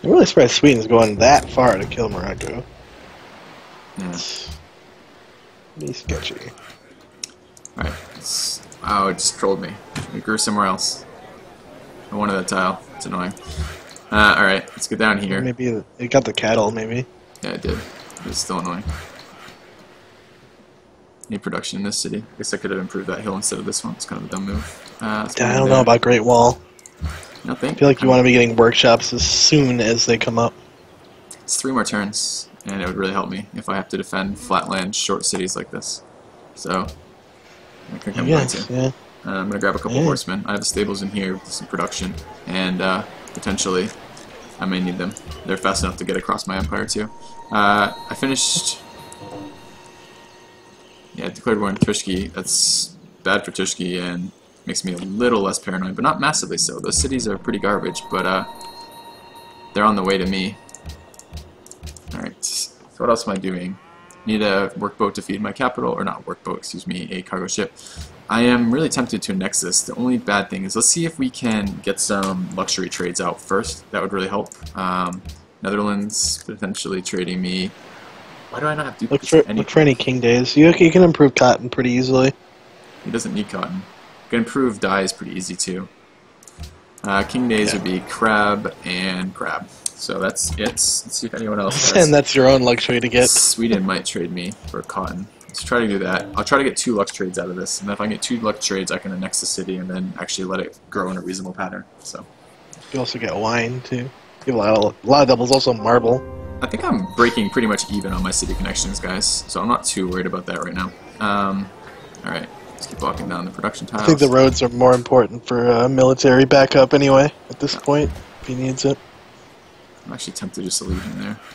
I'm really surprised Sweden's going that far to kill Morocco. Yeah. It's pretty sketchy. Alright. Oh, it just trolled me. It grew somewhere else. I wanted that tile. It's annoying. Alright, let's get down here. Maybe it got the cattle, maybe. Yeah, it did. But it's still annoying. Need production in this city. I guess I could have improved that hill instead of this one. It's kind of a dumb move. I don't know about Great Wall. Nothing. I feel like you want to be getting workshops as soon as they come up. It's 3 more turns, and it would really help me if I have to defend flatland, short cities like this. So, I think I'm going to. Yeah. I'm going to grab a couple horsemen. I have the stables in here with some production, and potentially I may need them. They're fast enough to get across my empire too. I finished... Yeah, I declared war on Tushki. That's bad for Tushki and makes me a little less paranoid, but not massively so. Those cities are pretty garbage, but they're on the way to me. Alright, so what else am I doing? Need a workboat to feed my capital, or not workboat, excuse me, a cargo ship. I am really tempted to annex this. The only bad thing is, let's see if we can get some luxury trades out first. That would really help. Netherlands potentially trading me. Why do I not have duplicates? Look for any king days. You can improve cotton pretty easily. He doesn't need cotton. You can improve dyes pretty easy too. King days would be crab and crab. So that's it. Let's see if anyone else has. And that's your own luxury to get. Sweden might trade me for cotton. Let's try to do that. I'll try to get 2 lux trades out of this, and if I get 2 lux trades, I can annex the city and then actually let it grow in a reasonable pattern. So you also get wine too. You have a lot of doubles. Also marble. I think I'm breaking pretty much even on my city connections, guys. So I'm not too worried about that right now. All right, let's keep walking down the production tiles. I think the roads are more important for military backup anyway. At this point, if he needs it. I'm actually tempted just to leave him there.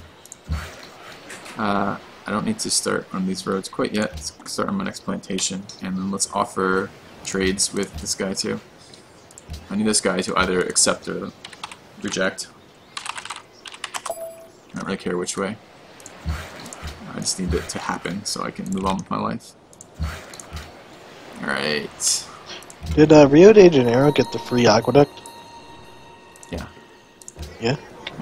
I don't need to start on these roads quite yet. Let's start on my next plantation, and then let's offer trades with this guy too. I need this guy to either accept or reject. I don't really care which way. I just need it to happen so I can move on with my life. Alright. Did Rio de Janeiro get the free aqueduct? Yeah. Yeah?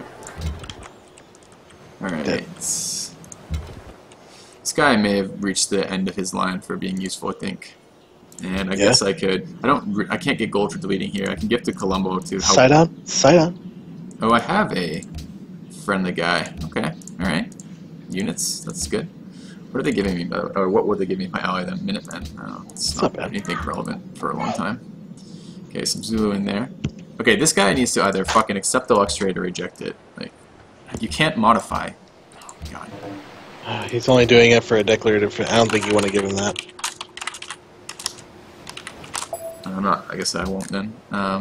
Alright. This guy may have reached the end of his line for being useful, I think. And I guess I could... I can't get gold for deleting here. I can give to Colombo to help. Sidon? Sidon? Oh, I have a friendly guy. Okay. Alright. Units. That's good. What are they giving me, by the way? Or what would they give me if I ally them? Minutemen. Oh, it's not bad. Anything relevant for a long time. Okay, some Zulu in there. Okay, this guy needs to either fucking accept the Lux trade or reject it. Like, you can't modify. Oh, God. He's only doing it for a declarative. I don't think you want to give him that. I'm not. I guess I won't then.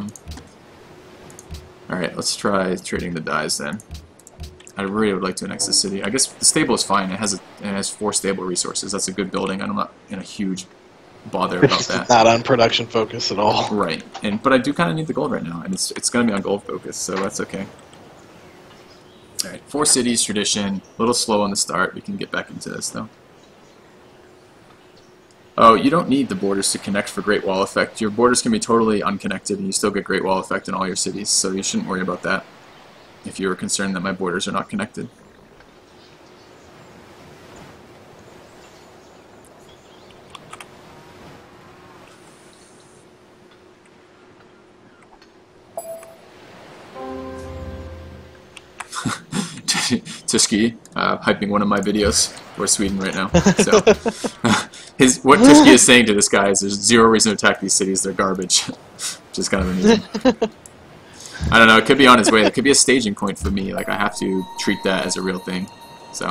Alright, let's try trading the dyes then. I really would like to annex the city. I guess the stable is fine. It has 4 stable resources. That's a good building, and I'm not in a huge bother about that. Not on production focus at all. Right, but I do kind of need the gold right now, and it's going to be on gold focus, so that's okay. All right, 4 cities tradition. A little slow on the start. We can get back into this though. Oh, you don't need the borders to connect for Great Wall effect. Your borders can be totally unconnected, and you still get Great Wall effect in all your cities. So you shouldn't worry about that if you were concerned that my borders are not connected. Tushki hyping one of my videos for Sweden right now. So what Tushki is saying to this guy is there's 0 reason to attack these cities, they're garbage. Which is kind of amusing. I don't know, it could be on his way. It could be a staging point for me. Like, I have to treat that as a real thing. So.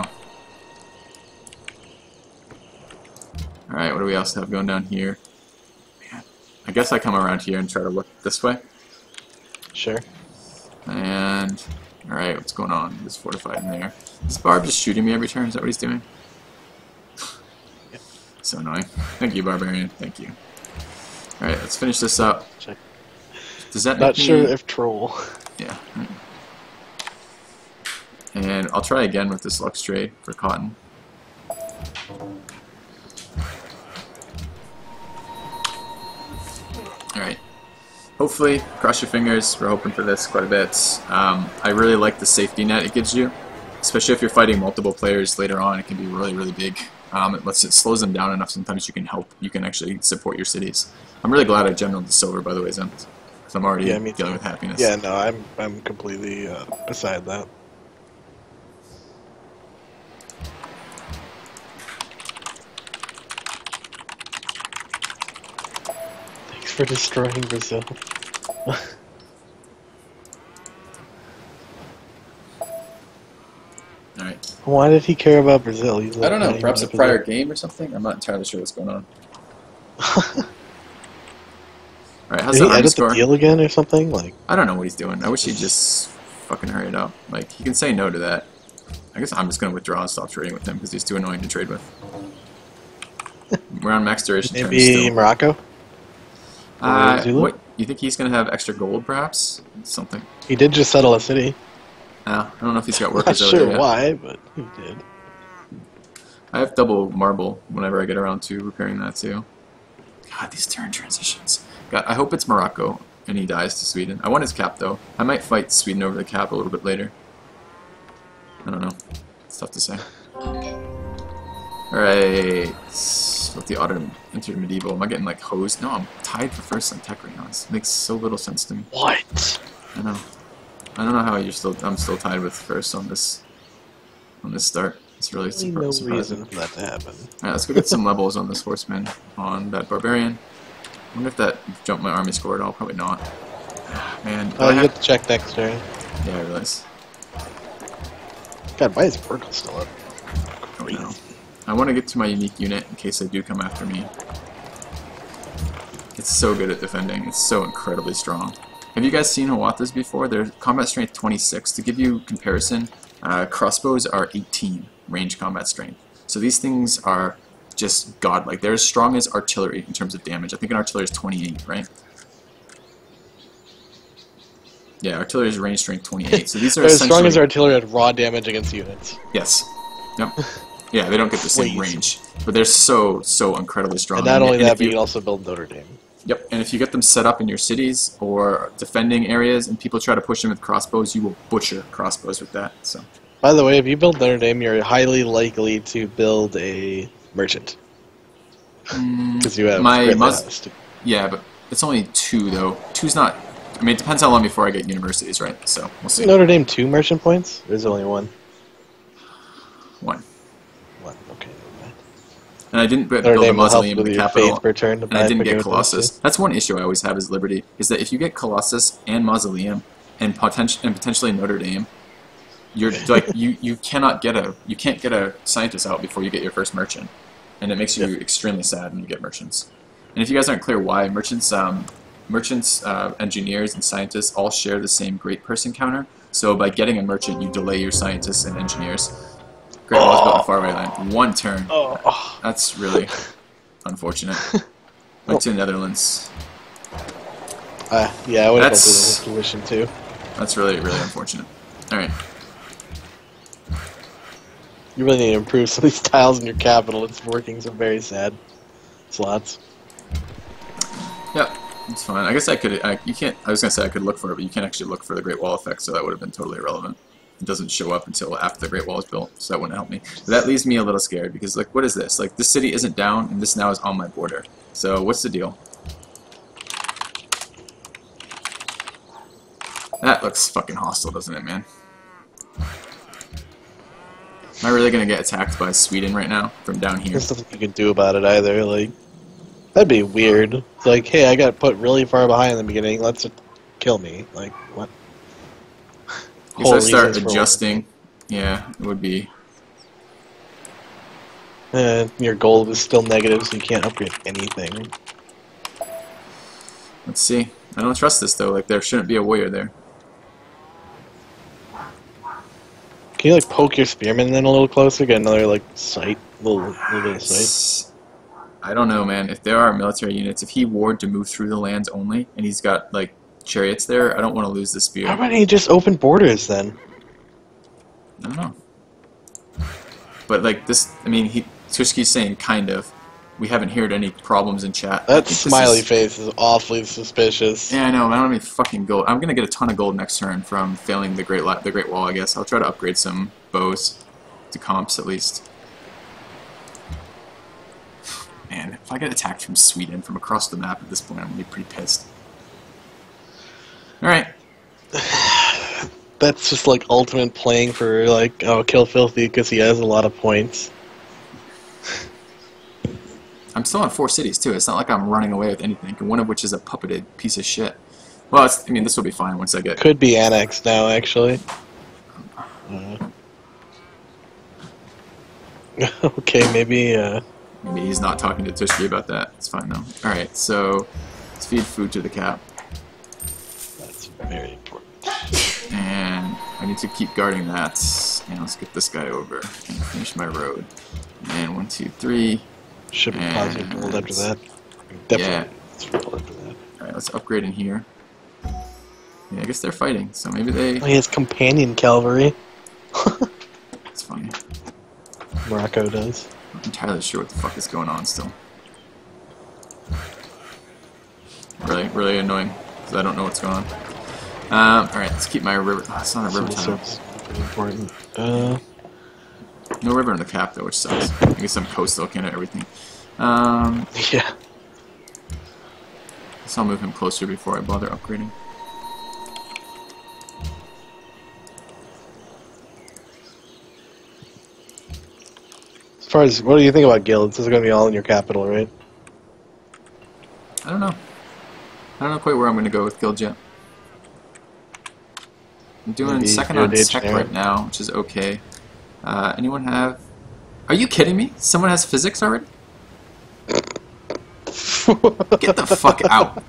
Alright, what do we else have going down here? Man, I guess I come around here and try to look this way. Sure. And... Alright, what's going on? He's fortified in there. Is Barb just shooting me every turn? Is that what he's doing? Yep. So annoying. Thank you, Barbarian. Thank you. Alright, let's finish this up. Check. Does that Not make sure me... if troll. Yeah. And I'll try again with this Lux trade for cotton. Alright. hopefully, cross your fingers, we're hoping for this quite a bit. I really like the safety net it gives you, especially if you're fighting multiple players later on. It can be really, really big. It slows them down enough. Sometimes you can actually support your cities. I'm really glad I generaled the silver, by the way, Zen, because I'm already dealing with happiness. Yeah, no, I'm completely beside that. Thanks for destroying Brazil. Alright. Why did he care about Brazil? He's I don't know, perhaps a prior game or something? I'm not entirely sure what's going on. Alright, how's Did he the army edit score? the deal again or something? Like, I don't know what he's doing. I wish he'd just fucking hurry it up. Like, he can say no to that. I guess I'm just going to withdraw and stop trading with him because he's too annoying to trade with. We're on max duration terms maybe still. Morocco? Or Zulu? What? You think he's going to have extra gold, perhaps? Something. He did just settle a city. I don't know if he's got Not workers over sure there yet. why, but he did. I have double marble whenever I get around to repairing that too. God, these turn transitions. God, I hope it's Morocco and he dies to Sweden. I want his cap though. I might fight Sweden over the cap a little bit later. I don't know. It's tough to say. Alright. With the autumn entered medieval. Am I getting like hosed? No, I'm tied for first on tech right now. This makes so little sense to me. What? I know. I don't know how I'm still tied with first on this start. It's really No surprising. reason for that to happen. Alright, let's go get some levels on this horseman, on that barbarian. I wonder if that jumped my army score at all. Probably not. Man, Oh, you have to check next turn. yeah, I realize. God, why is Merkel still up? I don't know. I want to get to my unique unit in case they do come after me. It's so good at defending. It's so incredibly strong. Have you guys seen Hiawatha's before? They're combat strength 26. To give you comparison, crossbows are 18 range combat strength. So these things are just godlike. They're as strong as artillery in terms of damage. I think an artillery is 28, right? Yeah, artillery is range strength 28. So these are They're as strong as essentially- artillery at raw damage against units. Yes. Yep. Yeah, they don't get the same Crazy. range, but they're so incredibly strong. And not only that, if but you you, can also build Notre Dame. yep, and if you get them set up in your cities or defending areas, and people try to push them with crossbows, you will butcher crossbows with that. So By the way, if you build Notre Dame, you're highly likely to build a merchant. Because you have my great mus- house too. yeah, but it's only 2 though. 2's not. I mean, it depends how long before I get universities, right? So we'll see. Notre Dame 2 merchant points? There's only one. 1. One, okay. Never mind. And I didn't build Notre a Dame will help mausoleum in with the your capital. faith per turn to And I buy didn't get quicker Colossus. too. That's one issue I always have is Liberty, is that if you get Colossus and Mausoleum and potentially Notre Dame, you're like you can't get a scientist out before you get your first merchant, and it makes you extremely sad when you get merchants. And if you guys aren't clear why, merchants, engineers, and scientists all share the same great person counter. So by getting a merchant, you delay your scientists and engineers. Great Wall is built in faraway land. 1 turn. Oh. That's really unfortunate. Went to the Netherlands. Yeah, I would have built it in That's- this position too. That's really unfortunate. Alright. You really need to improve some of these tiles in your capital. It's working some very sad slots. Yep, it's fine. I guess I could. You can't. I was gonna say I could look for it, but you can't actually look for the Great Wall effect, so that would have been totally irrelevant. It doesn't show up until after the Great Wall is built, so that wouldn't help me. But that leaves me a little scared because, like, what is this? Like, this city isn't down, and this now is on my border. So what's the deal? That looks fucking hostile, doesn't it, man? Am I really gonna get attacked by Sweden right now from down here? There's nothing you can do about it either. Like, that'd be weird. It's like, hey, I got put really far behind in the beginning. Let's kill me. Like, what? If Whole I start reasons for adjusting, yeah, it would be. war. Your gold is still negative, so you can't upgrade anything. Let's see. I don't trust this though. Like, there shouldn't be a warrior there. Can you like poke your spearman then a little closer? Get another like sight, little bit of sight. I don't know, man. If there are military units, if he warred to move through the lands only, and he's got like chariots there, I don't want to lose the How spear. about he just open borders then? I don't know. But like this, I mean, Tushki's saying kind of. we haven't heard any problems in chat. I That think this smiley is- face is awfully suspicious. Yeah, I know. I don't have any fucking gold. I'm gonna get a ton of gold next turn from failing the Great Wall. I guess I'll try to upgrade some bows to comps at least. Man, if I get attacked from Sweden from across the map at this point, I'm gonna be pretty pissed. All right. That's just like ultimate playing for like, oh, kill Filthy because he has a lot of points. I'm still in 4 cities too. It's not like I'm running away with anything, one of which is a puppeted piece of shit. Well, I mean, this will be fine once I get. Could be annexed now, actually. Okay, maybe. Maybe he's not talking to Tushki about that. It's fine though. All right, so let's feed food to the cap, That's very important. and I need to keep guarding that. And let's get this guy over and finish my road. And 1, 2, 3. Should be positive gold after that. Yeah. Definitely. It's gold after that. All right, let's upgrade in here. Yeah, I guess they're fighting, so maybe Oh, he has companion cavalry. it's fine. Morocco does. I'm not entirely sure what the fuck is going on still. Really annoying, because I don't know what's going on. Alright, let's keep my river. Oh, it's not a river Civil tile. service, pretty important. No river in the cap, though, which sucks. I guess I'm coastal, can't do everything. Yeah. Guess I'll move him closer before I bother upgrading. As far as, what do you think about guilds? This is going to be all in your capital, right? I don't know. I don't know quite where I'm going to go with guild yet. I'm doing Maybe second good on tech engineer. right now, which is okay. Anyone have... Are you kidding me? Someone has physics already? Get the fuck out.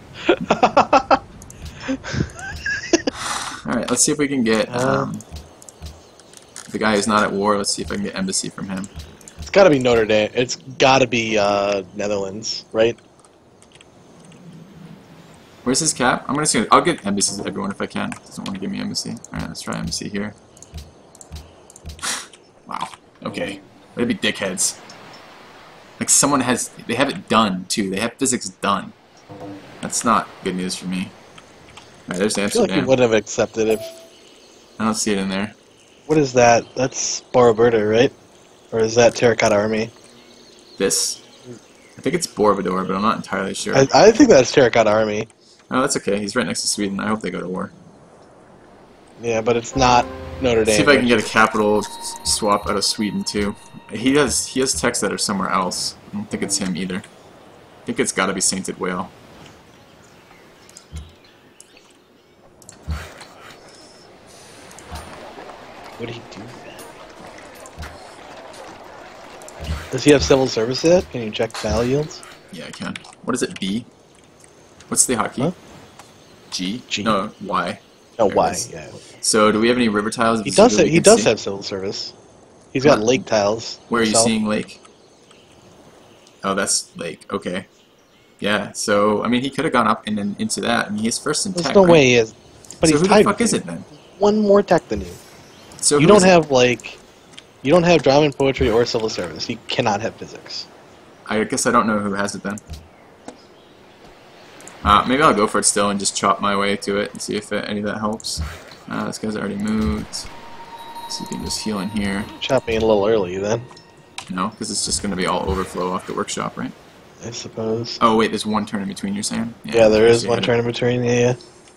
Alright, let's see if we can get the guy who's not at war. Let's see if I can get embassy from him. It's got to be Notre Dame. It's got to be Netherlands, right? Where's his cap? I'm gonna see. I'll get embassies to everyone if I can. Doesn't want to give me embassy. Alright, let's try embassy here. Wow. Okay. They'd be dickheads. Like someone has, they have it done too. They have physics done. That's not good news for me. Alright, there's I feel like you Amsterdam. would have accepted if. I don't see it in there. What is that? That's Borobudur, right? Or is that Terracotta Army? This? I think it's Borobudur, but I'm not entirely sure. I think that's Terracotta Army. Oh, that's okay. He's right next to Sweden. I hope they go to war. Yeah, but it's not Notre Dame. See if I can get a capital swap out of Sweden too. He has texts that are somewhere else. I don't think it's him either. I think it's got to be Sainted Whale. What do he do? Does he have civil service yet? Can you check battle yields? Yeah, I can. What is it? B? What's the hotkey? Huh? G? G. No, Y. Oh, There it why? is. Yeah. So, do we have any river tiles? He does. that we He can does see? have civil service. He's got Huh. lake tiles. Where are you himself. seeing lake? Oh, that's lake. Okay. Yeah. So, I mean, he could have gone up and then into that. I mean, he's first in There's tech. no right? way he is. But So he's who tied the fuck with is you. it then? One more tech than you. So You who don't is it? have like, you don't have drama and poetry or civil service. You cannot have physics. I guess I don't know who has it then. Maybe I'll go for it still and just chop my way to it and see if any of that helps. This guy's already moved. So you can just heal in here. Chopping it a little early then, No, because it's just going to be all overflow off the workshop, right? I suppose. Oh, wait, there's one turn in between, you're saying? Yeah, there is so one you turn in between. Yeah.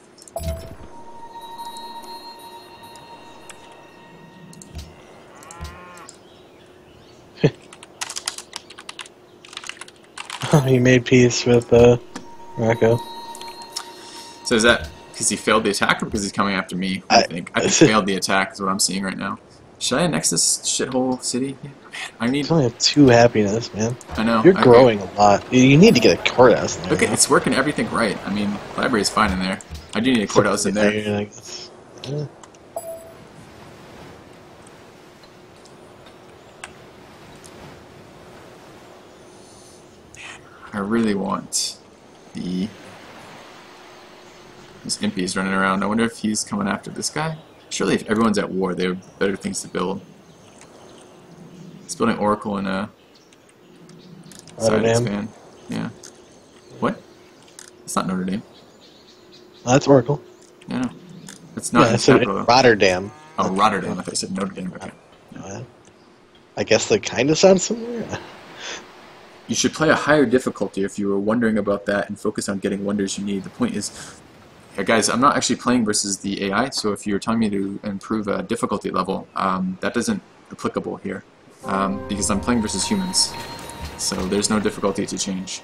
He made peace with Morocco. So is that because he failed the attack or because he's coming after me? I think he failed the attack is what I'm seeing right now. Should I annex this shithole city? Man, I need... You only have 2 happiness, man. I know. You're I- growing a lot. You need to get a courthouse in there. Look, it's working everything right. I mean, library's fine in there. I do need a courthouse in there. I guess. Yeah. I really want the... This Impy's running around. I wonder if he's coming after this guy. Surely if everyone's at war, they have better things to build. He's building Oracle and Side Notre Dame. expand. Yeah. What? It's not Notre Dame. That's Oracle. Yeah, no. It's not in Yeah, the so capital, though. Rotterdam. Oh, Rotterdam. I thought you said Notre Dame. Okay. I guess they kind of sound similar. You should play a higher difficulty if you were wondering about that and focus on getting wonders you need. The point is, guys, I'm not actually playing versus the AI, so if you're telling me to improve a difficulty level, that isn't applicable here, because I'm playing versus humans, so there's no difficulty to change.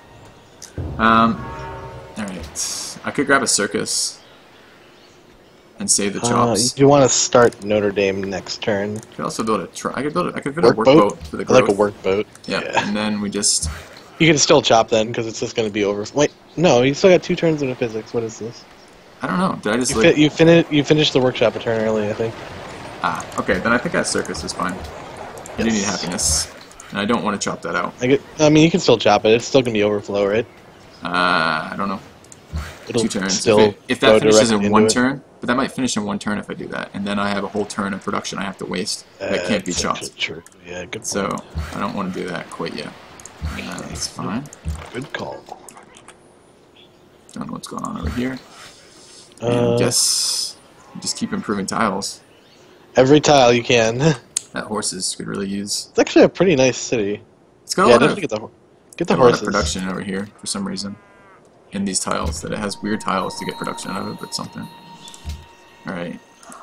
Alright, I could grab a circus and save the chops. You want to start Notre Dame next turn? I could also build a I could build a work boat for the I growth. like a work boat. Yeah, and then we just... You can still chop then, because it's just going to be over. Wait, no, you still got 2 turns into physics. What is this? I don't know. Did I just You finished the workshop a turn early, I think. Ah, okay. Then I think that circus is fine. I do need happiness, and I don't want to chop that out. I mean, you can still chop it. It's still going to be overflow, right? I don't know. It'll 2 turns. Still if that finishes directly in 1 into it. turn, but that might finish in 1 turn if I do that, and then I have a whole turn of production I have to waste that can't be That's chopped. actually true. Yeah, good. So I don't want to do that quite yet. That's fine. Good call. Don't know what's going on over here. And just keep improving tiles. Every tile you can. That horses could really use. It's actually a pretty nice city. It's got a Yeah, lot of, definitely get the a lot of horses. production over here for some reason. In these tiles, that it has weird tiles to get production out of it, but something. Alright.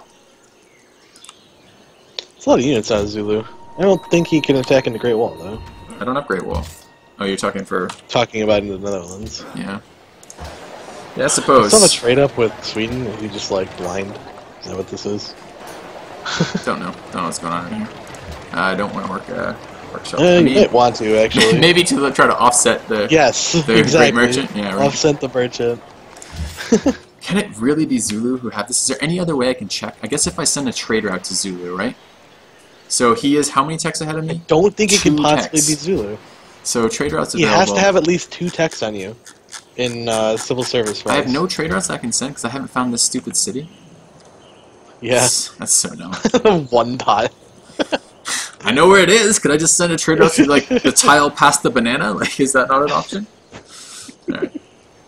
It's a lot of units on Zulu. I don't think he can attack in the Great Wall, though. I don't have Great Wall. Oh, you're talking for... Talking about in the Netherlands. Yeah. Yeah, I suppose. It's not a trade up with Sweden. If you just like blind. Is that what this is? Don't know. Don't know what's going on in here. I don't want to workshop. You might want to, actually. Maybe to try to offset the the great merchant. Yeah, right. Offset the merchant. Can it really be Zulu who have this? Is there any other way I can check? I guess if I send a trader out to Zulu, right? So he is how many techs ahead of me? I don't think it can 2 possibly techs. be Zulu. So trade routes He available. has to have at least 2 techs on you in civil service I have rights. no trade routes I can send because I haven't found this stupid city. Yeah. That's so dumb. 1 tile. I know where it is. Could I just send a trade route to like the tile past the banana? Like, is that not an option? Alright.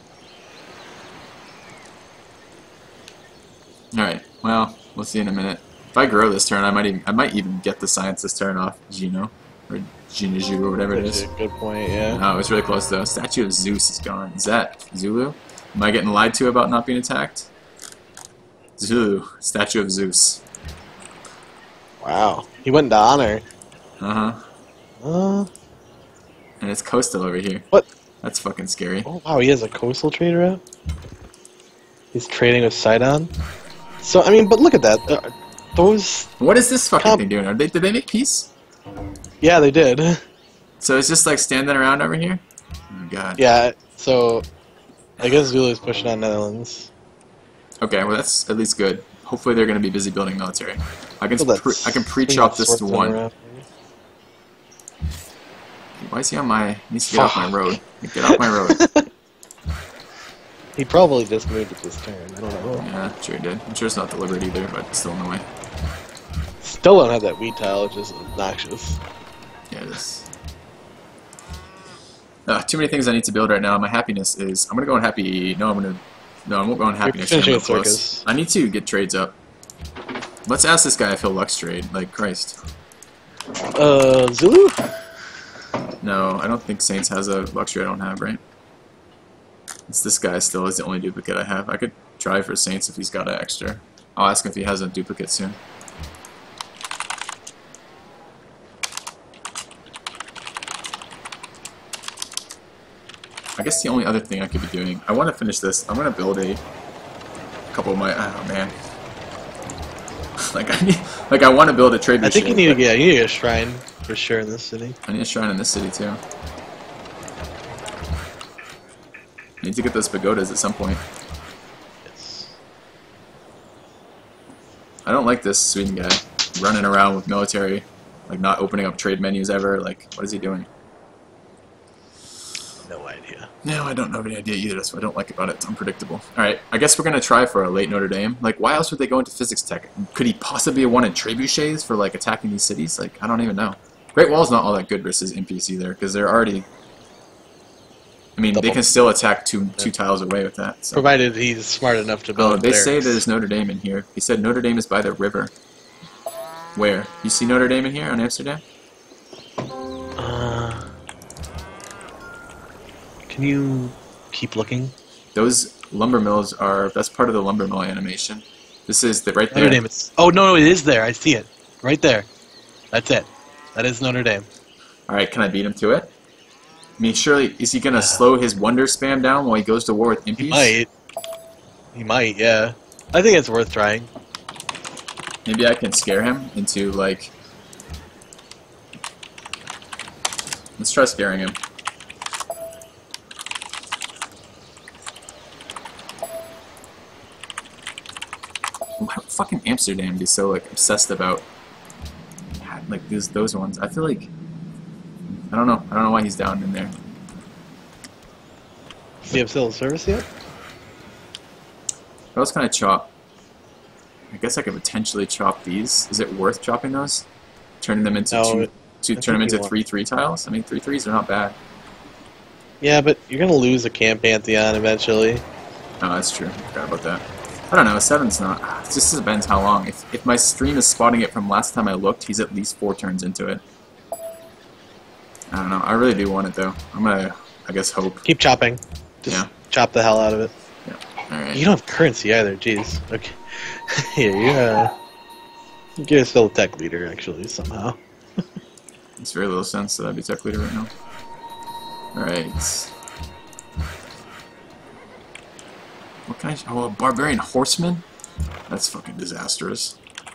Alright, well, we'll see in a minute. If I grow this turn, I might even get the science this turn off Gino. Or Ginaju, or whatever it is. Good point, yeah. No, it's really close though. Statue of Zeus is gone. Is that Zulu? Am I getting lied to about not being attacked? Zulu. Statue of Zeus. Wow. He went to honor. Uh-huh. And it's coastal over here. What? That's fucking scary. Oh, wow, he has a coastal trader out? He's trading with Sidon? So, I mean, but look at that. Those... What is this fucking thing doing? Did they make peace? Yeah, they did. So it's just like standing around over here? Oh god. Yeah, so... I guess Zulu's pushing on Netherlands. Okay, well that's at least good. Hopefully they're going to be busy building military. I can I can pre-chop this to 1. Why is he on my... He needs to get off my road. Get off my road. He probably just moved it this turn. I don't know. Yeah, sure he did. I'm sure it's not deliberate either, but it's still in the way. Still don't have that wheat tile, which is obnoxious. Yeah, it is. Too many things I need to build right now. My happiness is... I'm going to go on happy... No, I won't go on happiness. finishing I'm a close. circus. I need to get trades up. Let's ask this guy if he'll Lux trade. Like, Christ. Zulu? No, I don't think Saints has a Lux trade I don't have, right? It's this guy still is the only duplicate I have. I could try for Saints if he's got an extra. I'll ask him if he has a duplicate soon. I guess the only other thing I could be doing... I want to finish this. I'm going to build a couple of my... Oh, man. I want to build a trade I think machine, you need to get a shrine for sure in this city. I need a shrine in this city, too. I need to get those pagodas at some point. Yes. I don't like this Sweden guy running around with military, like not opening up trade menus ever. Like, what is he doing? No idea. No, I don't have any idea either. That's what I don't like about it. It's unpredictable. Alright, I guess we're going to try for a late Notre Dame. Like, why else would they go into physics tech? Could he possibly have wanted trebuchets for, like, attacking these cities? Like, I don't even know. Great Wall's not all that good versus NPC either, because they're already I mean, they Double. can still attack two tiles away with that. So. Provided he's smart enough to build. Oh, they say barracks. there's Notre Dame in here. He said Notre Dame is by the river. Where? You see Notre Dame in here on Amsterdam? Can you keep looking? Those lumber mills are. That's part of the lumber mill animation. This is the right there. Notre Dame is. Oh no, it is there. I see it right there. That's it. That is Notre Dame. All right, can I beat him to it? I mean, surely is he gonna slow his wonder spam down while he goes to war with impies? He might. He might. Yeah. I think it's worth trying. Maybe I can scare him into like. Let's try scaring him. Why would fucking Amsterdam be so like obsessed about like those ones? I feel like I don't know. I don't know why he's down in there. Do you have civil service yet? What else can I chop? I guess I could potentially chop these. Is it worth chopping those? Turning them into turn them into 3/3 tiles? I mean, 3/3s are not bad. Yeah, but you're gonna lose a camp pantheon eventually. Oh, that's true. I forgot about that. I don't know. A 7's not. It just depends how long. If my stream is spotting it from last time I looked, he's at least 4 turns into it. I don't know. I really do want it though. I'm gonna, I guess, hope. Keep chopping. Just chop the hell out of it. Yeah. All right. You don't have currency either. Jeez. Okay. Here, you're still a tech leader actually somehow. Makes very little sense that I'd be tech leader right now. All right. What can I? Oh, a barbarian horseman? That's fucking disastrous.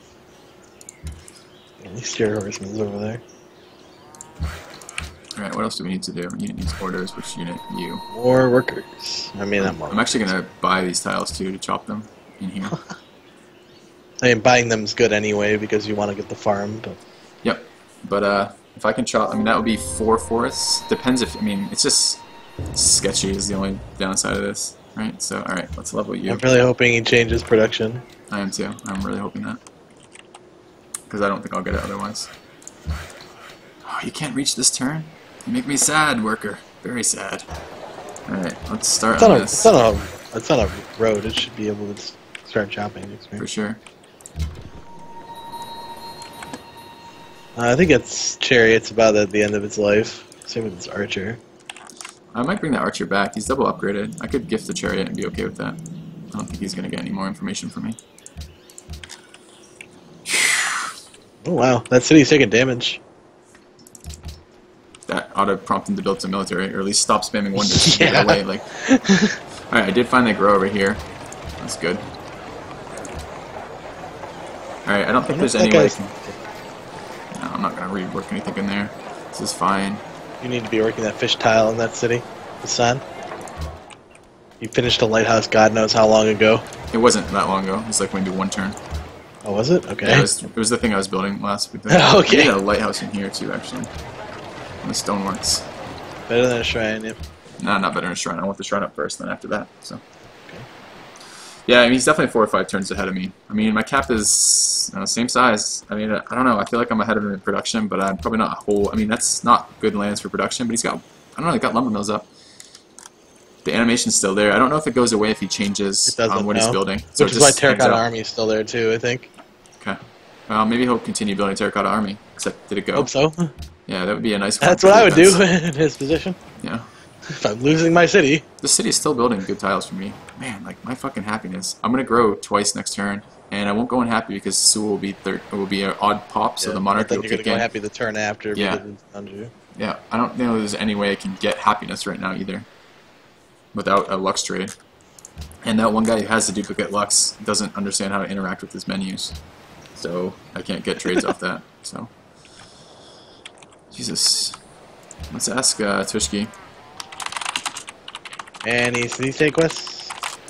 At least your horseman's over there. Alright, what else do we need to do? Unit needs orders. Which unit? You. More workers. I mean, not more. I'm actually gonna buy these tiles too to chop them in here. I mean, buying them is good anyway because you want to get the farm. But Yep. But if I can chop, I mean that would be 4 forests. Depends if I mean it's just sketchy is the only downside of this, right? So all right, let's level you. I'm really hoping he changes production. I am too. I'm really hoping that because I don't think I'll get it otherwise. Oh, you can't reach this turn. You make me sad, worker. Very sad. All right, let's start on this. It's on a road. It should be able to start chopping next week. For sure. I think its chariot's about at the end of its life. Same with its archer. I might bring that archer back. He's double upgraded. I could gift the chariot and be okay with that. I don't think he's going to get any more information from me. Oh wow, that city's taking damage. That ought to prompt him to build some military, or at least stop spamming wonders. Yeah. That way, like. Alright, I did finally grow over here. That's good. Alright, I don't think there's any way I can... No, I'm not going to rework anything in there. This is fine. You need to be working that fish tile in that city, the sun. You finished a lighthouse God knows how long ago. It wasn't that long ago. It was like maybe 1 turn. Oh, was it? Okay. Yeah, it was the thing I was building last week. Okay. I need a lighthouse in here too, actually. And the stoneworks. Better than a shrine, yep. Nah, not better than a shrine. I want the shrine up first, then after that. So. Okay. Yeah, I mean, he's definitely 4 or 5 turns ahead of me. I mean, my cap is same size. I mean, I don't know. I feel like I'm ahead of him in production, but I'm probably not a whole. I mean, that's not good lands for production, but he's got. I don't know. He got lumber mills up. The animation's still there. I don't know if it goes away if he changes what he's building. So which is why Terracotta Army is still there too, I think. Okay. Maybe he'll continue building Terracotta Army. Except, did it go? Hope so. Yeah, that would be a nice one. That's what I would do in his position. Yeah. If I'm losing my city. The city is still building good tiles for me. Man, like my fucking happiness. I'm gonna grow twice next turn, and I won't go unhappy because Sewell will be an odd pop, so the monarchy will you're kick gonna in. go happy the turn after. Yeah. Because it's under you. Yeah, I don't know there's any way I can get happiness right now either, without a Lux trade. And that one guy who has the duplicate Lux doesn't understand how to interact with his menus, so I can't get trades off that. So, Jesus, let's ask Tushki. Any city state quests?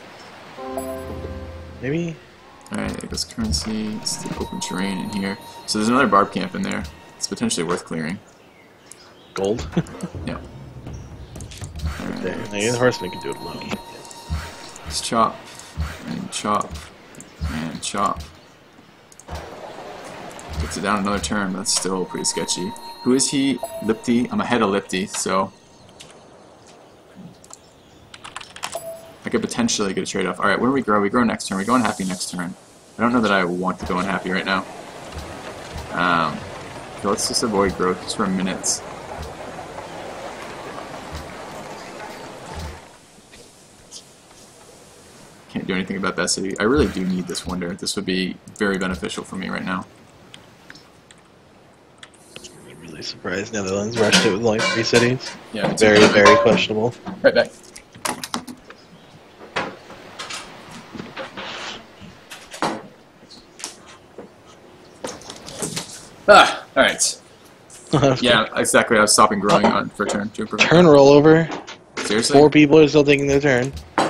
Maybe? Alright, it goes currency, it's the open terrain in here. So there's another barb camp in there. It's potentially worth clearing. Gold? Yeah. Alright. The horseman can do it alone. Let's chop, and chop, and chop. Gets it down another turn, but that's still pretty sketchy. Who is he? Lipti? I'm ahead of Lipti, so... could potentially get a trade-off. Alright, what do we grow? We grow next turn. We go unhappy next turn. I don't know that I want to go unhappy right now. So let's just avoid growth just for minutes. Can't do anything about that city. I really do need this wonder. This would be very beneficial for me right now. I'm really surprised Netherlands rushed it with only 3 cities. Yeah, me too. Very, very questionable. Right back. Ah, alright. Yeah, exactly. I was stopping growing on for turn 2. Turn rollover. Seriously? 4 people are still taking their turn.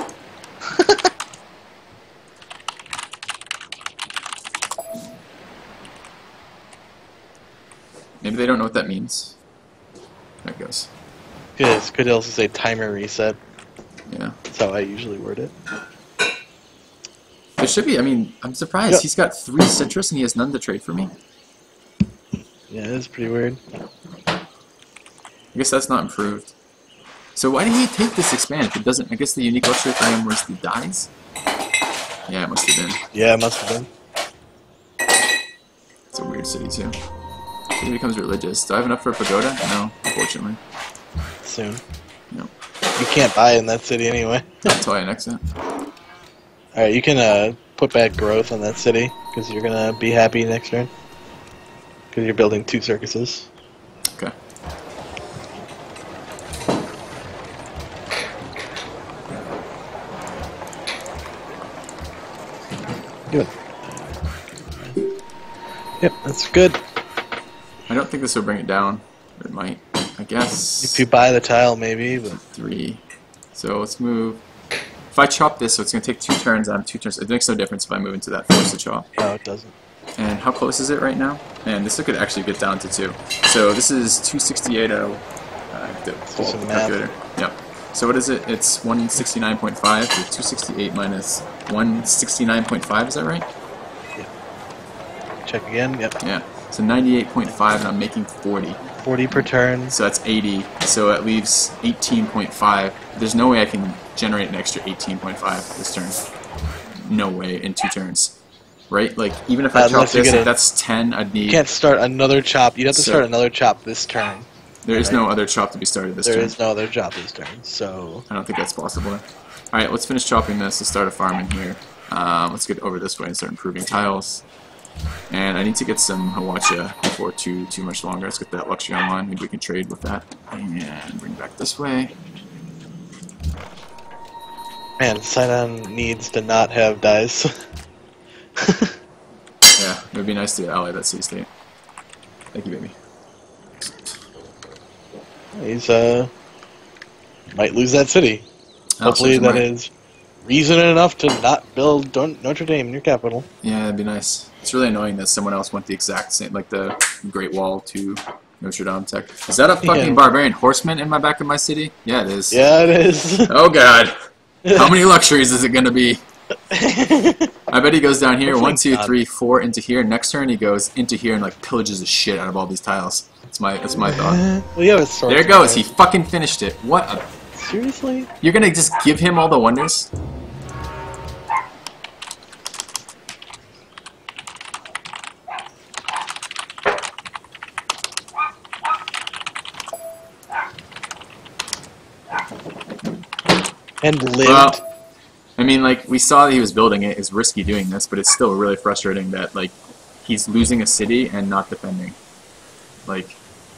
Maybe they don't know what that means. There it goes. Could also say timer reset. Yeah. That's how I usually word it. There should be, I mean, I'm surprised. Yeah. He's got 3 citrus and he has none to trade for me. Yeah, it's pretty weird. I guess that's not improved. So why did he take this expand if it doesn't? I guess the unique luxury for him was the dies? Yeah, it must have been. Yeah, it must have been. It's a weird city too. He becomes religious. Do I have enough for a pagoda? No, unfortunately. Soon. No. You can't buy in that city anyway. That's why I next it. Alright, you can put back growth on that city, because you're going to be happy next turn. Because you're building 2 circuses. Okay. Good. Yep, that's good. I don't think this will bring it down. It might. I guess. If you buy the tile, maybe, but 3. So let's move. If I chop this, so it's going to take 2 turns. I have 2 turns. It makes no difference if I move into that force to chop. no, it doesn't. And how close is it right now? And this could actually get down to 2. So this is 268 out of the some math. calculator. Yep. So what is it? It's 169.5. So 268 minus 169.5. Is that right? Check again. Yep. Yeah. So 98.5, and I'm making 40. 40 per turn. So that's 80. So that leaves 18.5. There's no way I can generate an extra 18.5 this turn. No way in 2 turns. Right? Like, even if I chop Unless you this, get if that's 10, I'd need... You can't start another chop. You'd have to So- start another chop this turn. There is Right. no other chop to be started this There turn. is no other chop this turn, so... I don't think that's possible. Alright, let's finish chopping this. Let's start a farm in here. Let's get over this way and start improving tiles. And I need to get some Hawacha before too much longer. Let's get that luxury online. Maybe we can trade with that. And bring it back this way. Man, Sidon needs to not have dice. Yeah, it would be nice to ally that city state. Thank you, baby. He's, might lose that city. Oh, Hopefully so that might. is reason enough to not build Notre Dame in your capital. Yeah, that'd be nice. It's really annoying that someone else went the exact same, like the Great Wall to Notre Dame tech. Is that a fucking Yeah. barbarian horseman in my back of my city? Yeah, it is. Yeah, it is. Oh god. How many luxuries is it gonna be? I bet he goes down here, Hopefully 1, 2, not. 3, 4 into here. Next turn he goes into here and like pillages the shit out of all these tiles. That's my thought. Well, you have a sword. There it goes. He fucking finished it. What a... Seriously? You're gonna just give him all the wonders? And lived. Well, I mean, like, we saw that he was building it. It's risky doing this, but it's still really frustrating that, like, he's losing a city and not defending. Like...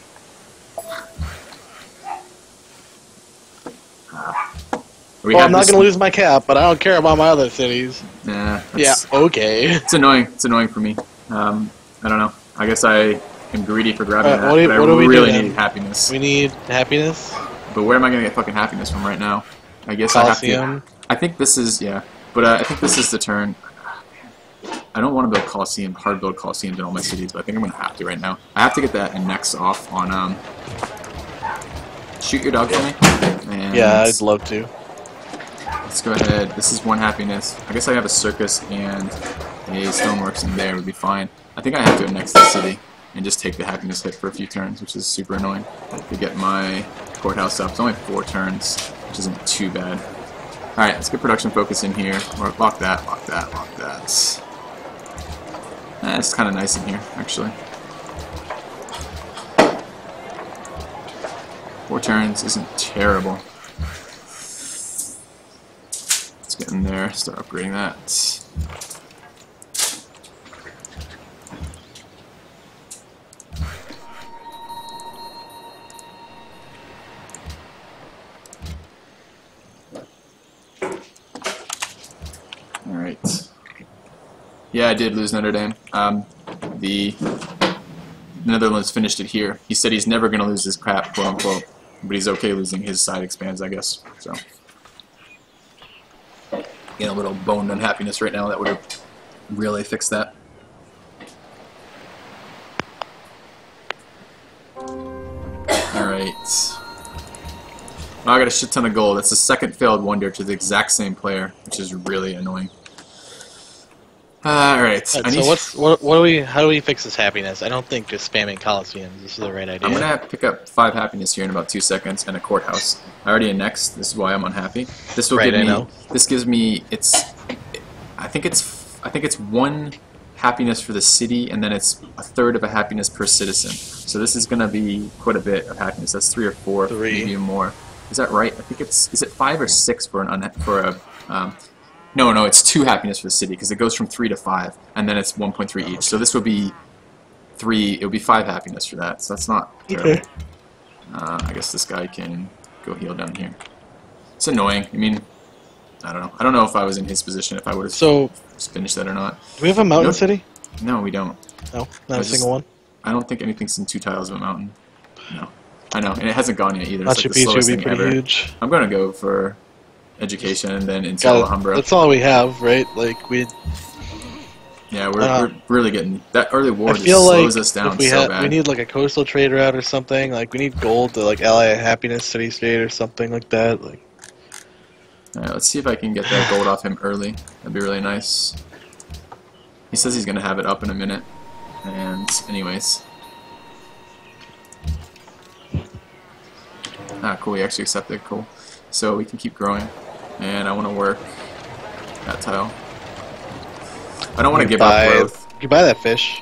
Well, I'm not going to lose my cap, but I don't care about my other cities. Nah, Yeah, okay. It's annoying. It's annoying for me. I don't know. I guess I am greedy for grabbing that, what do but I we do really then? need happiness. We need happiness. But where am I going to get fucking happiness from right now? I guess I have Coliseum. to... I think this is... Yeah. But I think this is the turn. I don't want to build Coliseum, hard build Coliseums in all my cities, but I think I'm going to have to right now. I have to get that annex off on... Shoot your dog for me. And Yeah, I'd love to. let's go ahead. This is 1 happiness. I guess I have a circus and a stoneworks in there would be fine. I think I have to annex the city and just take the happiness hit for a few turns, which is super annoying. To get my courthouse up. It's only 4 turns, which isn't too bad. Alright, let's get production focus in here. Or lock that, lock that, lock that. It's kind of nice in here, actually. 4 turns isn't terrible. Let's get in there, start upgrading that. Alright. Yeah, I did lose Notre Dame. The Netherlands finished it here. He said he's never going to lose his crap, quote unquote, but he's okay losing his side expands, I guess. So, getting a little boned unhappiness right now. That would have really fixed that. Alright. Now I got a shit ton of gold. That's the second failed wonder to the exact same player, which is really annoying. Alright. So what do we? How do we fix this happiness? I don't think just spamming Colosseums is the right idea. I'm gonna have to pick up 5 happiness here in about 2 seconds and a courthouse. I already annexed. This is why I'm unhappy. This will give me. This gives me. I think it's 1 happiness for the city, and then it's 1/3 of a happiness per citizen. So this is gonna be quite a bit of happiness. That's 3 or 4, maybe more. Is that right? I think it's. Is it 5 or 6 for a? No, it's 2 happiness for the city because it goes from 3 to 5, and then it's 1.3 each. So this would be 3. It would be 5 happiness for that. So that's not terrible. Okay. I guess this guy can go heal down here. It's annoying. I mean, I don't know. I don't know if I was in his position if I would have finished that or not. Do we have a mountain city? No, we don't. No, not a single one. I don't think anything's in 2 tiles of a mountain. No, I know, and it hasn't gone yet either. Machu Picchu would be pretty huge. I'm gonna go for education and then into Alhambra. That's all we have, right? Like we. Yeah, we're really getting that early war. Just slows us down so bad. We need like a coastal trade route or something. Like we need gold to like ally a happiness city state or something like that. Like. All right, let's see if I can get that gold off him early. That'd be really nice. He says he's gonna have it up in a minute. And anyways. Ah, cool. He actually accepted. Cool. So we can keep growing. And I want to work that tile. I don't want to give up growth. You buy that fish.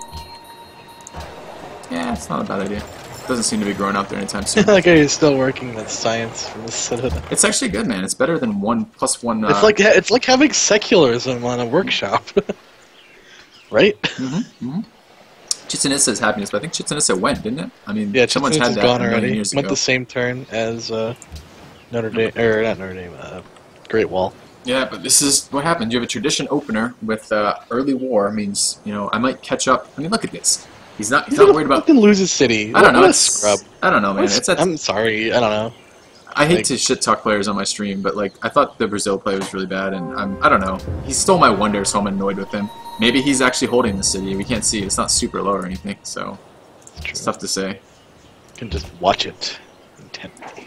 Yeah, it's not a bad idea. Doesn't seem to be growing out there anytime soon. Like you're still working with science from the Citadel. It's actually good, man. It's better than 1+1. It's like having secularism on a workshop, right? Mm-hmm. Chichen Itza's happiness, but I think Chichen Itza went, didn't it? I mean, yeah, someone's Chichen had that gone a million already. years ago. Went the same turn as Notre Dame, or not Notre Dame, Great Wall. Yeah, but this is what happens. You have a tradition opener with early war. Means I might catch up. I mean, look at this. He's not worried about. Fucking lose his city. I don't know. What a scrub. I don't know, man. I'm sorry. I don't know. I hate to shit talk players on my stream, but like I thought the Brazil play was really bad, and I don't know. He stole my wonder, so I'm annoyed with him. Maybe he's actually holding the city. We can't see it. It's not super low or anything, so it's tough to say. You can just watch it intently.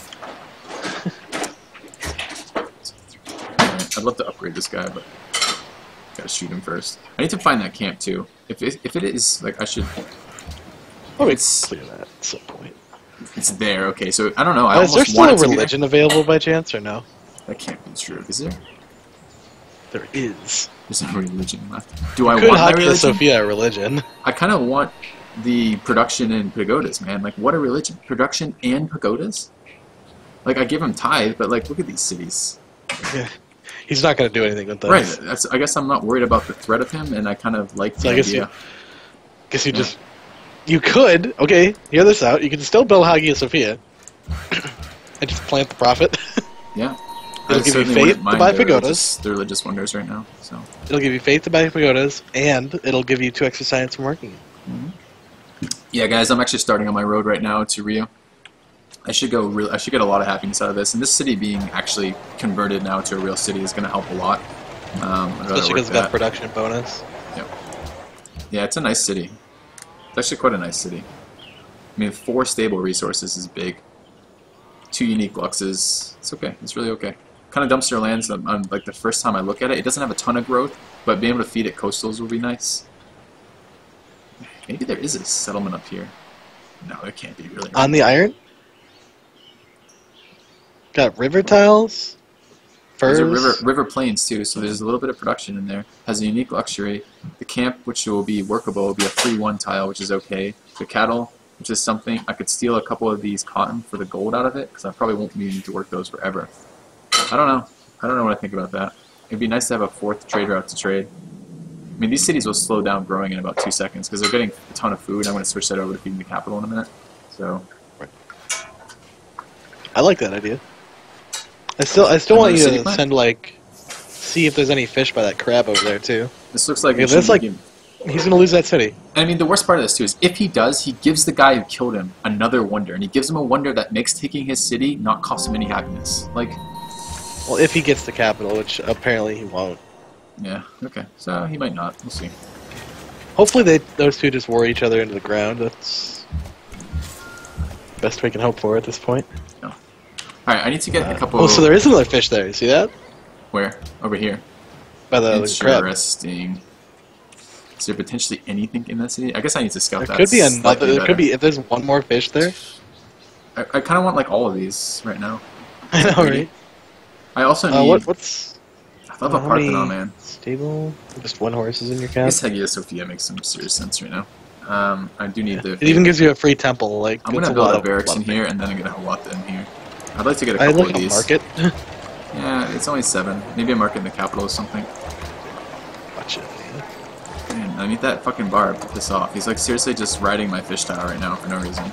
I'd love to upgrade this guy, but gotta shoot him first. I need to find that camp too. If it is like I should. Oh, it's clear that at some point. It's there. Okay, so I don't know. I is there still a religion available by chance or no? That can't be true. Is there? There is. There's no religion left. Do I want my religion? Sophia a religion? I kind of want the production and pagodas, man. Like, what a religion! Production and pagodas. Like, I give him tithe, but like, look at these cities. Yeah. He's not going to do anything with those. Right. I guess I'm not worried about the threat of him, and I kind of like the idea. Guess you just... You could, okay, hear this out, you can still build Hagia Sophia. And just plant the prophet. Yeah. It'll give you faith to buy pagodas. They're religious wonders right now, so... It'll give you faith to buy pagodas, and it'll give you 2 extra science from working. Mm-hmm. Yeah, guys, I'm actually starting on my road right now to Rio. I should get a lot of happiness out of this, and this city being actually converted now to a real city is going to help a lot. Especially because it's got production bonus. Yep. Yeah, it's a nice city. It's actually quite a nice city. I mean, 4 stable resources is big. 2 unique luxes. It's okay. It's really okay. Kind of dumpster lands. On like the first time I look at it, it doesn't have a ton of growth, but being able to feed it coastals will be nice. Maybe there is a settlement up here. No, it can't be really. On the iron? Got river tiles, furs. There's a river plains too, so there's a little bit of production in there. Has a unique luxury. The camp, which will be workable, will be a 3-1 tile, which is okay. The cattle, which is something I could steal a couple of these cotton for the gold out of it, because I probably won't need to work those forever. I don't know. I don't know what I think about that. It'd be nice to have a 4th trade route to trade. I mean, these cities will slow down growing in about 2 seconds because they're getting a ton of food. I'm going to switch that over to feeding the capital in a minute. So, I like that idea. I still want you to send see if there's any fish by that crab over there too. This looks like he's gonna lose that city. I mean, the worst part of this too is if he does, he gives the guy who killed him another wonder, and he gives him a wonder that makes taking his city not cost him any happiness. Like, well, if he gets the capital, which apparently he won't. Yeah. Okay. So he might not. We'll see. Hopefully, those two just war each other into the ground. That's the best we can hope for at this point. Yeah. All right. I need to get a couple. Oh, so there is another fish there. You see that? Where? Over here. By the crab. Interesting. Is there potentially anything in that city? I guess I need to scout that. There could be another. There could be if there's one more fish there. I kind of want like all of these right now. I know, right? I also need. What's? I love a Parthenon, man. Stable. Just 1 horse is in your I camp. guess Hagia Sophia makes some serious sense right now. I do need the. It even gives you a free temple. Like I'm gonna build a barracks in here, and then I'm gonna Hawata in here. I'd like to get a I couple like of these. a market. Yeah, it's only 7. Maybe a market in the capital or something. Gotcha. Man, I need that fucking barb to piss off. He's like seriously just riding my fish tile right now for no reason.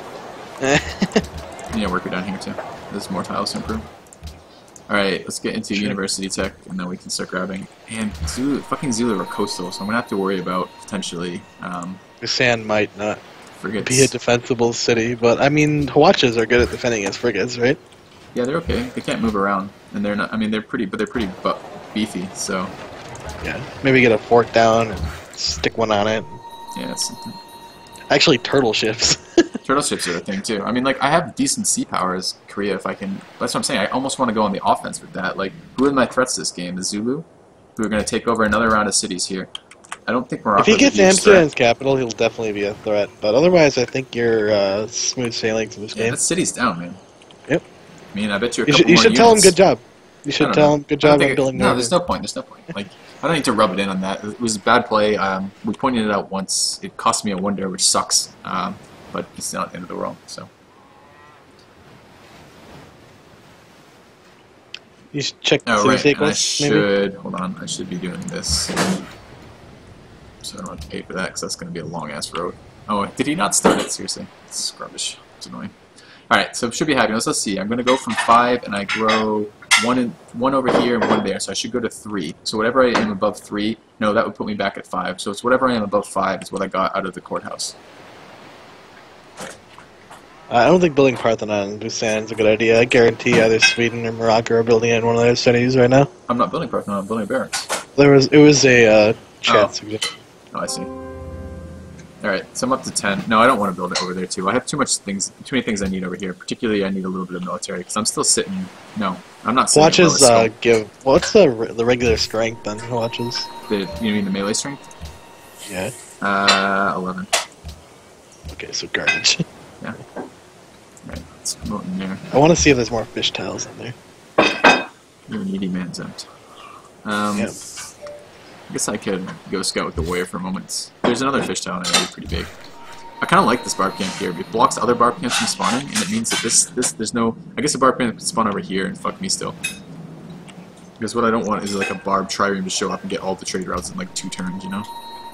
I need to work it down here too. There's more tiles to improve. Alright, let's get into University Tech, and then we can start grabbing. And fucking Zulu are coastal, so I'm gonna have to worry about potentially. The sand might not frigates. be a defensible city, but I mean, Hawachas are good at defending against frigates, right? Yeah, they're okay. They can't move around, and they're not. I mean, they're pretty beefy. So. Yeah, maybe get a fort down and stick one on it. Yeah, that's something. Actually, turtle ships. Turtle ships are a thing too. I mean, like I have decent sea power as Korea if I can. That's what I'm saying. I almost want to go on the offense with that. Like, who are my threats this game? The Zulu, who are going to take over another round of cities here. I don't think Morocco. If he gets Amsterdam's capital, he'll definitely be a threat. But otherwise, I think you're smooth sailing to this game. That city's down, man. Yep. I mean, I bet you. You should tell him good job. You should tell him good job on building. No, there's no point. There's no point. Like, I don't need to rub it in on that. It was a bad play. We pointed it out once. It cost me a wonder, which sucks. But it's not the end of the world. So. You should check the right. city I should hold on. I should be doing this. So I don't have to pay for that because that's going to be a long ass road. Oh, did he not start it? Seriously, it's rubbish. It's annoying. All right, so it should be happy. Let's see. I'm going to go from 5, and I grow one over here and 1 there. So I should go to 3. So whatever I am above 3, no, that would put me back at 5. So it's whatever I am above 5 is what I got out of the courthouse. I don't think building Parthenon in Busan is a good idea. I guarantee either Sweden or Morocco are building it in one of those cities right now. I'm not building Parthenon. I'm building barracks. It was a chat suggestion. Oh, I see. All right, so I'm up to 10. No, I don't want to build it over there too. I have too many things I need over here. Particularly, I need a little bit of military because I'm still sitting. No, I'm not sitting. Watches give. What's the regular strength on watches? You mean the melee strength? Yeah. 11. Okay, so garbage. Yeah. Alright, let's promote in there. I want to see if there's more fish tiles in there. You're a needy man, Zemt. Yep. I guess I could go scout with the warrior for a moment. There's another fish town, and it's pretty big. I kind of like this barb camp here. It blocks other barb camps from spawning, and it means that there's no... I guess a barb camp can spawn over here and fuck me still. Because what I don't want is like a barb trireme to show up and get all the trade routes in like 2 turns, you know?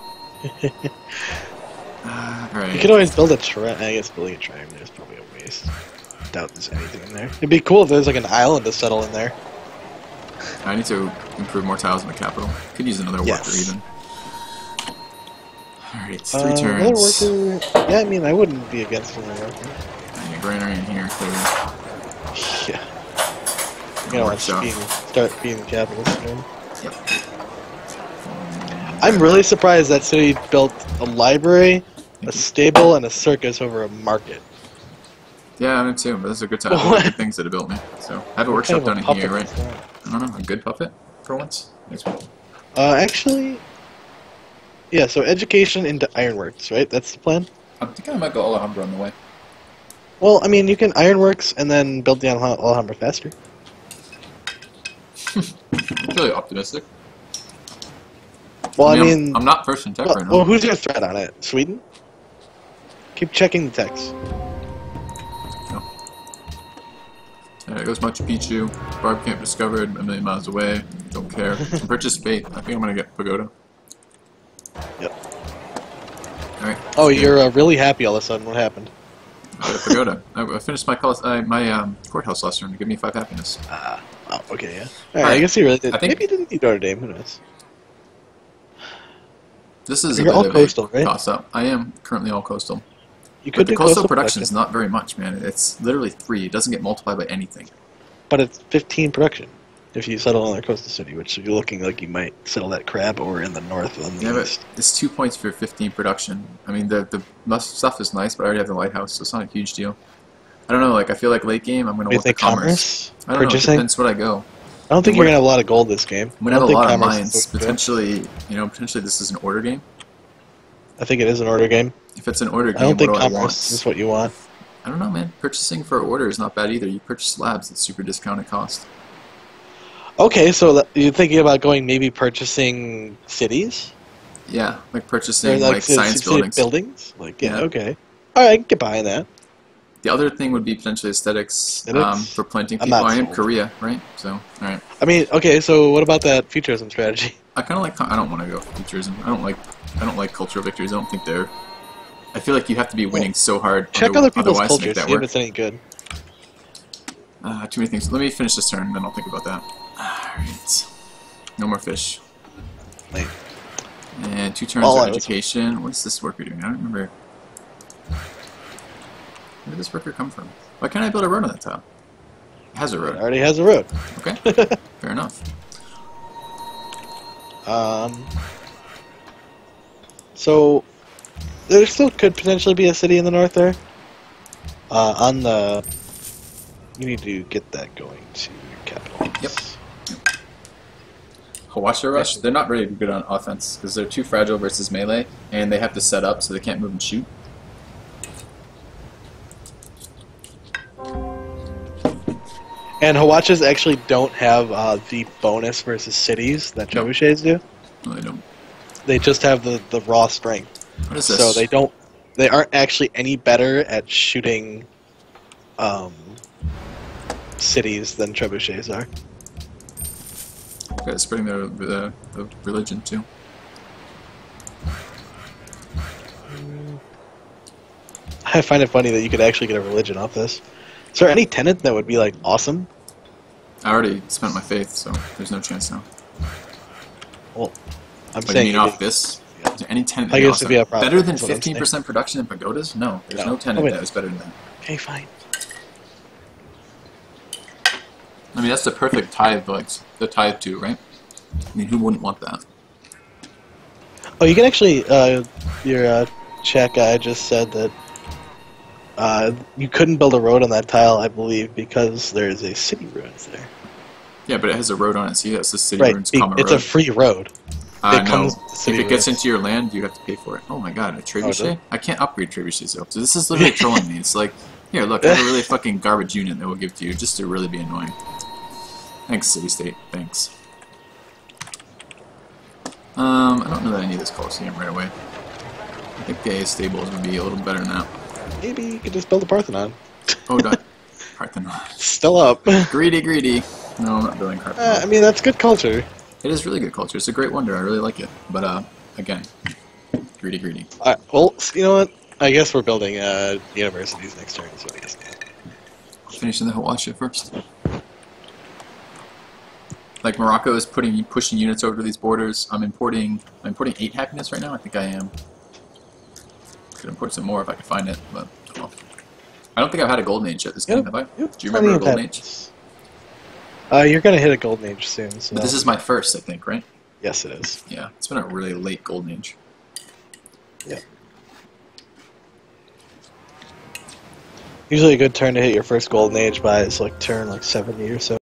Alright. You could always build a trireme. I guess building a trireme is probably a waste. Doubt there's anything in there. It'd be cool if there's like an island to settle in there. I need to improve more tiles in the capital. Could use another worker even. Alright, it's 3 turns. Worker, yeah, I mean, I wouldn't be against another worker. And a granary in here, clearly. Yeah. You know, start feeding the capital soon. Yep. I'm really surprised that city built a library, a stable, and a circus over a market. Yeah, me too, but this is a good time. One of the good things that have built me. So, I have a workshop down in here, right? I don't know, a good puppet for once? Nice one. Actually, yeah, so education into ironworks, right? That's the plan? I'm thinking I might go Alhambra on the way. Well, I mean, you can ironworks and then build the Alhambra faster. Really optimistic. Well, I mean, I'm not first in tech right now. well, who's your threat on it? Sweden? Keep checking the text. There goes Machu Picchu. Barb camp discovered, a million miles away. Don't care. Purchase Faith. I think I'm gonna get Pagoda. Yep. Alright. Oh, you're really happy all of a sudden. What happened? I got Pagoda. I finished my courthouse last turn to give me 5 happiness. Oh, okay, yeah. Alright, I guess you really did. I think- Maybe you didn't need Notre Dame. Who knows? This is You're a all bit coastal, of a right? toss-up. I am currently all coastal. You But could the do coastal production is not very much, man. It's literally 3. It doesn't get multiplied by anything. but it's 15 production. If you settle on a coastal city, which you're looking like you might settle at Crab or in the north and Yeah, the but east. it's 2 points for 15 production. I mean, the stuff is nice, but I already have the lighthouse, so it's not a huge deal. I don't know, like, I feel like late game, I'm going to Do you want the think commerce. I don't know, it Purchasing? depends what I go. I don't think And you're going to have a lot of gold this game. I'm going to have a lot of mines. is good. Potentially, potentially this is an order game. I think it is an order game. If it's an order game, I don't what think do I want? commerce is what you want. I don't know, man. Purchasing for order is not bad either. You purchase slabs at super discounted cost. Okay, so you're thinking about going maybe purchasing cities? Yeah, like Or purchasing like science city buildings. Like, yeah, Yeah. okay. Alright, I can get behind that. The other thing would be potentially aesthetics, Aesthetics? for planting I'm people. not I am sold. Korea, right? So, alright. I mean, okay, so what about that futurism strategy? I kind of like. I don't want to go for futurism. I don't like cultural victories. I don't think they're. I feel like you have to be winning so hard. Check other people's otherwise to cultures, make that see if work. it's any good. Too many things. Let me finish this turn, then I'll think about that. Alright. No more fish. Lame. And 2 turns All on out. education. What's this worker doing? I don't remember. Where did this worker come from? Why can't I build a road on that tile? It has a It road. already has a road. Okay. Fair enough. So there still could potentially be a city in the north there. On the, you need to get that going to your capital. Yep. Hawasha Rush, they're not really good on offense because they're too fragile versus melee, and they have to set up so they can't move and shoot. And Hawachas actually don't have the bonus versus cities that No. trebuchets do. No, they don't. They just have the raw strength. What is this? So they aren't actually any better at shooting cities than trebuchets are. Okay, spreading the religion too. I find it funny that you could actually get a religion off this. Is there any tenant that would be like awesome? I already spent my faith, so there's no chance now. Well, I'm But you saying mean you off did- this? Is there any tenant I that'd be guess it'd be a problem, better than that's what I'm saying. 15% production in pagodas? No, there's No. no tenant Oh, wait. that is better than that. Okay, fine. I mean, that's the perfect tithe, like the tithe too, right? I mean, who wouldn't want that? Oh, you can actually. Your chat guy just said that you couldn't build a road on that tile, I believe, because there's a city ruins there. Yeah, but it has a road on it. See, that's the city Right, ruins common it's road. a free road. No. it comes with the If city it gets ruins. into your land, you have to pay for it. Oh my god, a does trebuchet? it? I can't upgrade trebuchets though. So this is literally trolling me. It's like, here, look, I have a really fucking garbage unit that we'll give to you just to really be annoying. Thanks, City State. Thanks. I don't know that I need this Coliseum right away. I think the stables would be a little better than that. Maybe you could just build a Parthenon. Oh, God. Parthenon. Still up. Greedy, greedy. No, I'm not building Parthenon. I mean, that's good culture. It is really good culture. It's a great wonder. I really like it. But, again, greedy, greedy. Well, you know what? I guess we're building universities next turn, so I guess not. Finishing the Hawasha first. Like Morocco is pushing units over to these borders. I'm importing 8 happiness right now. I think I am. Could import some more if I could find it, but well. I don't think I've had a golden age yet this game, have I? Do you remember a golden age? You're gonna hit a golden age soon. So But this is my first, I think, right? yes, it is. Yeah, it's been a really late golden age. Yeah. Usually a good turn to hit your first golden age by is like turn like 70 or so.